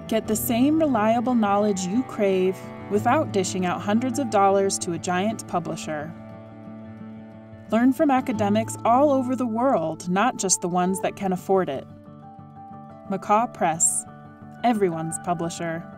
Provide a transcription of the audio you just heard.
Get the same reliable knowledge you crave without dishing out hundreds of dollars to a giant publisher. Learn from academics all over the world, not just the ones that can afford it. Macaw Press, everyone's publisher.